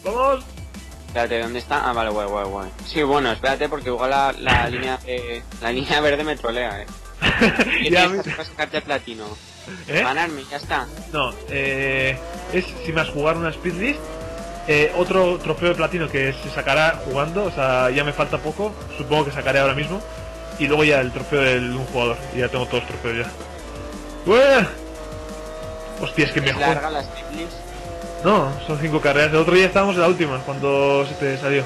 ¡Vamos! Espérate, ¿dónde está? Ah, vale, guay. Sí, bueno, espérate porque igual la línea verde me trolea, ¿Qué Ya tienes que hacer para sacarte el platino? ¿Eh? Ganarme, ya está. No, es si vas a jugar una speed list, otro trofeo de platino que se sacará jugando, o sea, ya me falta poco, supongo que sacaré ahora mismo, y luego ya el trofeo de un jugador, y ya tengo todos los trofeos ya. ¡Ué! Hostia, es que ¿Es mejor. larga la speed list? No, son 5 carreras, el otro día estábamos en la última, cuando se te salió.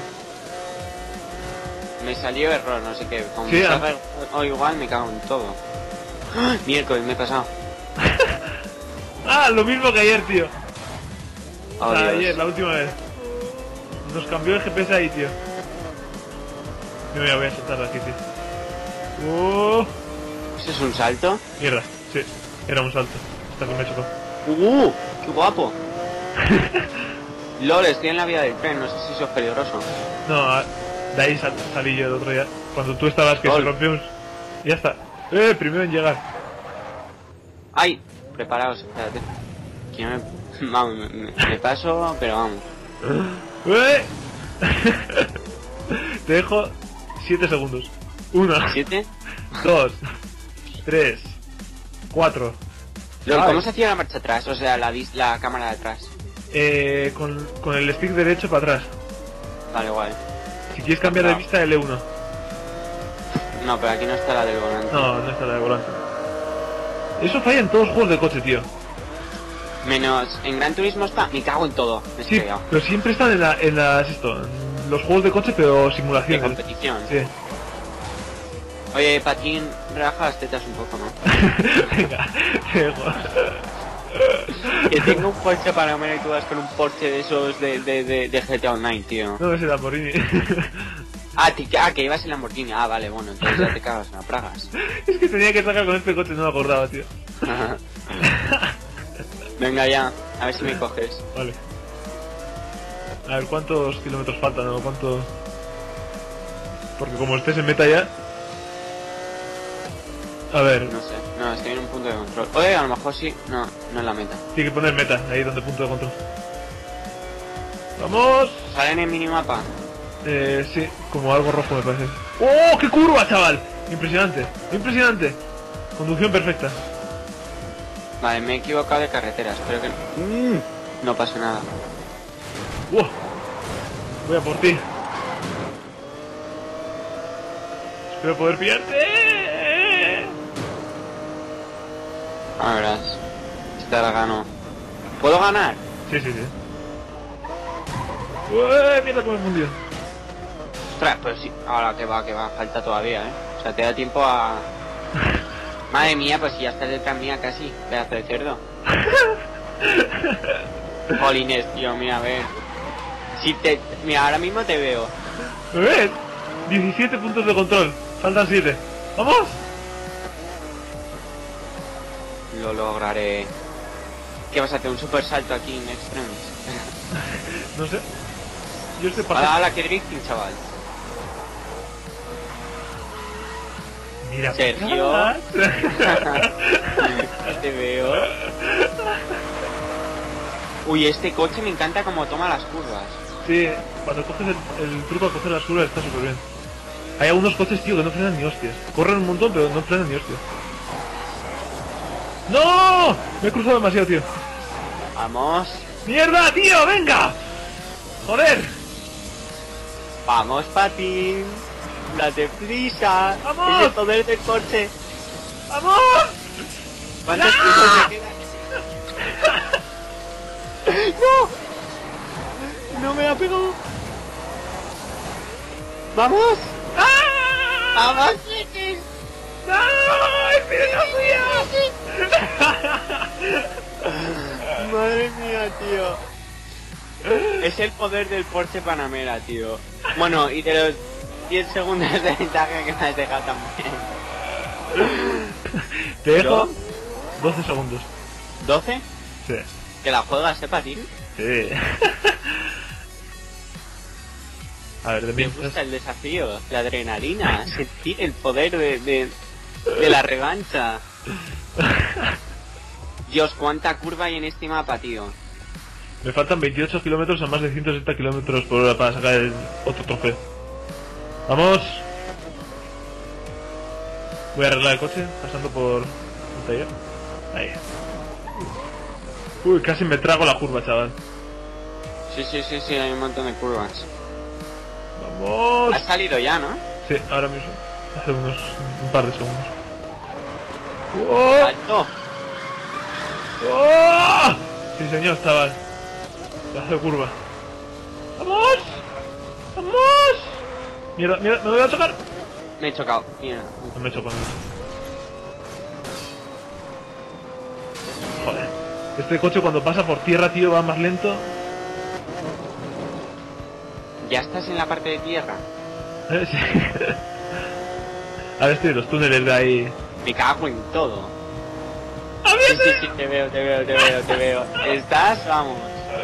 Me salió error, no sé qué. Como Sí, me salga o igual me cago en todo. ¡Ah! Miércoles, me he pasado. Ah, lo mismo que ayer, tío. Oh, O sea, Dios. ayer, la última vez. Nos cambió el GPS ahí, tío. Yo me voy a saltar de aquí, tío. ¿Eso es un salto? Mierda, sí, era un salto. Hasta que me chocó. ¡Qué guapo! LOL, estoy en la vía del tren, no sé si eso es peligroso. No, de ahí salí yo el otro día. Cuando tú estabas que se rompió un... Ya está. Primero en llegar. ¡Ay! Preparaos, espérate. Que no me... Vamos, me paso, pero vamos. Te dejo 7 segundos. 1, ¿7? 2, 3, 4. LOL, ¿cómo se hacía la marcha atrás? O sea, la cámara de atrás. Con el stick derecho para atrás. Vale, guay. Si quieres cambiar de vista, L1. No, pero aquí no está la del volante. No, no está la de volante. Eso falla en todos los juegos de coche, tío. Menos en Gran Turismo está... Me cago en todo. Me he Sí, estrellado. pero siempre están en los juegos de coche, pero De simulaciones. competición. Sí. Oye, Patín, relaja las tetas un poco, ¿no? Venga, te dejo. Que tengo un Porsche Panamera y tú vas con un Porsche de esos de GTA Online, tío. No, ese Lamborghini. Que ibas en Lamborghini. Ah, vale, bueno, entonces ya te cagas en las pragas. Es que tenía que sacar con este coche, no me acordaba, tío. Venga ya, a ver si me coges. Vale. A ver, ¿cuántos kilómetros faltan o cuánto...? Porque como estés en meta ya... A ver, No sé, no, estoy en un punto de control. Oye, a lo mejor sí. No, no es la meta. tiene que poner meta, ahí donde punto de control. ¡Vamos! ¿Sale en el minimapa? Sí, como algo rojo me parece. ¡Oh, qué curva, chaval! Impresionante, impresionante. Conducción perfecta. Vale, me he equivocado de carretera, espero que no pase nada. ¡Wow! Voy a por ti. Espero poder pillarte. A verás. Esta la gano. ¿Puedo ganar? Sí. ¡Ué! Mierda cómo me he fundido. Ostras, pero sí. Ahora que va, falta todavía, O sea, te da tiempo a... Madre mía, pues si ya estás detrás mía casi, pedazo de cerdo. Jolines, tío, mira, a ver. Mira, ahora mismo te veo. ¿Me ves? 17 puntos de control. Faltan 7. ¡Vamos! Lo lograré. ¿Qué vas a hacer? ¿Un super salto aquí en Extremes? No sé. Yo estoy pasando. Hola, qué drifting, chaval. Mira, Sergio. Te veo. Uy, este coche me encanta como toma las curvas. Sí, cuando coges el truco a coger las curvas está súper bien. Hay algunos coches, tío, que no frenan ni hostias. Corren un montón, pero no frenan ni hostias. ¡No! Me he cruzado demasiado, tío. Vamos. ¡Mierda, tío! ¡Venga! ¡Joder! Vamos, Patín. Date prisa. ¡Vamos! Es el poder del coche. ¡Vamos! ¿Cuántos ¡No! puntos me quedan? ¡No! ¡No me ha pegado! ¡Vamos! ¡Ah! ¡Vamos, chiquis! ¡No! ¡Espera Madre mía, tío. Es el poder del Porsche Panamera, tío. Bueno, y de los 10 segundos de ventaja que me has dejado también. Te dejo ¿Yo? 12 segundos. ¿12? Sí. ¿Que la juegas, Patín? Sí. A ver, de Me mientras... gusta el desafío, la adrenalina, sentir el poder de la revancha. Dios, cuánta curva hay en este mapa, tío. Me faltan 28 kilómetros a más de 160 kilómetros por hora para sacar el otro trofeo. ¡Vamos! Voy a arreglar el coche, pasando por el taller. Ahí. Uy, casi me trago la curva, chaval. Sí, hay un montón de curvas. ¡Vamos! Ha salido ya, ¿no? Sí, ahora mismo. Hace un par de segundos. ¡Oh! ¡Alto! ¡Oh! Sí, señor, chaval. Hace curva. ¡Vamos! ¡Vamos! Mierda, mierda, me voy a tocar. Me he chocado, mira. No me he chocado. Joder. Este coche cuando pasa por tierra, tío, va más lento. ¿Ya estás en la parte de tierra? Sí. Ahora estoy en los túneles de ahí. Me cago en todo. ¡Aviate! Sí, te veo. ¿Estás? Vamos.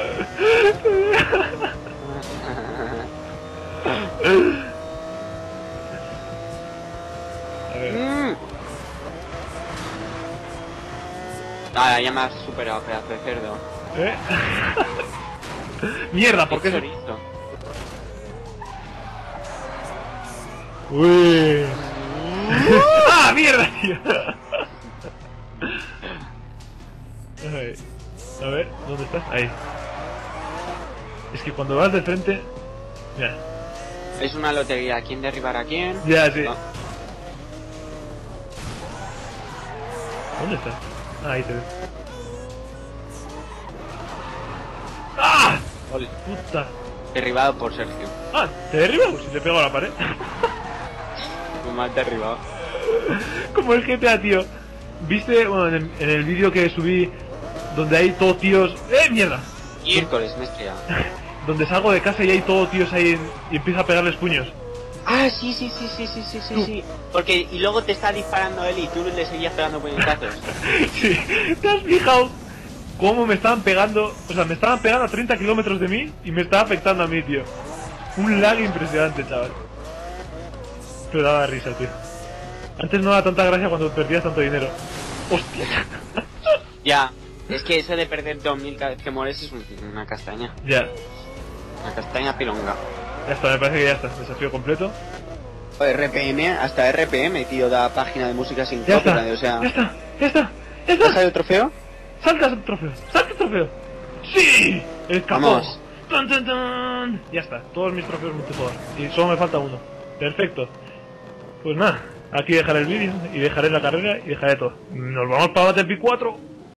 A ver. Ah, ya me has superado, pedazo de cerdo. ¿Eh? Mierda, ¿por qué? ¿Qué chorizo? Uy. ¡Ah, mierda, tío! Ay. A ver, ¿dónde estás? Ahí. Es que cuando vas de frente... Mira. Es una lotería, ¿quién derribará a quién? Ya, sí. No. ¿Dónde estás? Ah, ahí te veo. ¡Ah! Ole. ¡Puta! Derribado por Sergio. ¡Ah! ¿Te derriba? Pues si le pego a la pared. Muy mal derribado. Como el GTA, tío. ¿Viste, bueno, en el vídeo que subí donde hay todos tíos... ¡Mierda! Miércoles me he estrellado. Donde salgo de casa y hay todos tíos ahí y empiezo a pegarles puños. Ah, sí. Porque, y luego te está disparando él y tú le seguías pegando puñetazos. Sí, ¿te has fijado cómo me estaban pegando? O sea, me estaban pegando a 30 kilómetros de mí y me estaba afectando a mí, tío. Un lag impresionante, chaval. Pero daba risa, tío. Antes no daba tanta gracia cuando perdías tanto dinero. ¡Hostia! Ya, es que eso de perder 2000 cada vez que mueres es una castaña. Ya, Una castaña pilonga. ya está, me parece que ya está. Desafío completo. RPM, hasta RPM, tío, da página de música sin Ya está, copyright, o sea... ya está, ya está, ya ¿Has está. salido el trofeo? ¡Salta el trofeo! ¡Salta el trofeo! ¡Sí! ¡Escapó! Vamos. ¡Tan, tan, tan! Ya está, todos mis trofeos multijugador. Y solo me falta uno. Perfecto. Pues nada, aquí dejaré el vídeo y dejaré la carrera y dejaré todo. Nos vamos para Battlefield 4.